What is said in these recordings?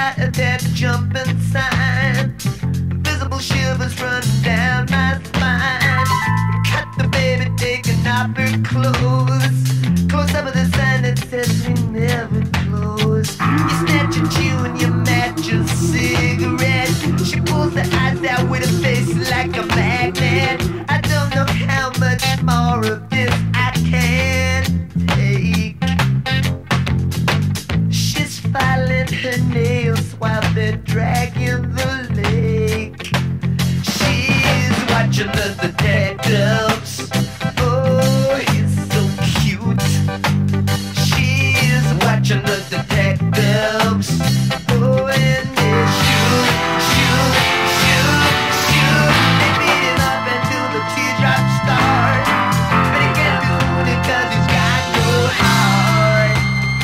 heart attack jumping sign. Visible shivers running down my spine. Cut the baby taking off her clothes. Close up with a sign that says we never close. You snatch a chew and you match a cigarette. She pulls the eyes out with a face like a magnet. I don't know how much more of this I can take. She's filing her nails while they're dragging the lake. She's watching the detectives. Oh, he's so cute. She's watching the detectives. Oh, and they shoot, shoot, shoot, shoot. They beat him up until the teardrops start. But he can't do it 'cause he's got no heart.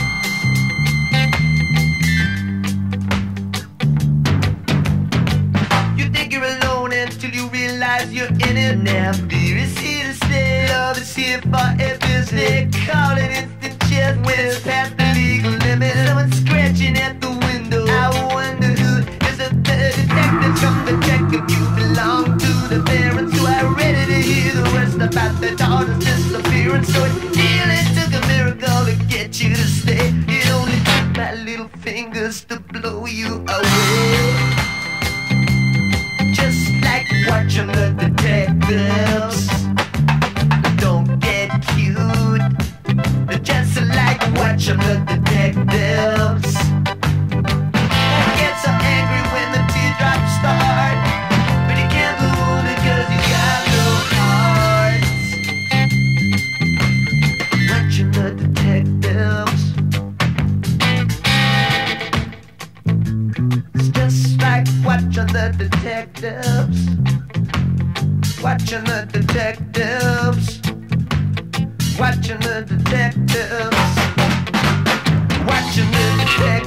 You think you're alone until you realize you're in it. Now fear is here to stay. Love is here for every day. Call it instant chess when it's past the legal limit. Someone's scratching at the window. I wonder who is it. The detective from the check if you belong to the parents who are ready to hear the worst about their daughter's disappearance. So it really took a miracle to get you to stay. It only took my little fingers to blow you away. Just like watching the detectives. Don't get cute. Just like watching the detectives. I get so angry when the teardrops start. But he can't move it 'cause he's got no heart. Watching the detectives. It's just like watching the detectives. Watching the detectives. Watching the detectives. Watching the detectives.